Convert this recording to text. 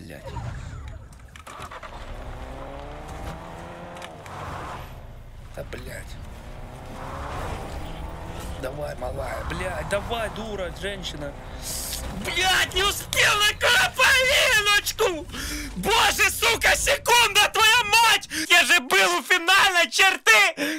блядь. Да, блядь. Давай, малая, блядь, давай, дура, женщина. Блядь, не успел на половиночку! Боже, сука, секунда, твоя мать! Я же был у финальной черты!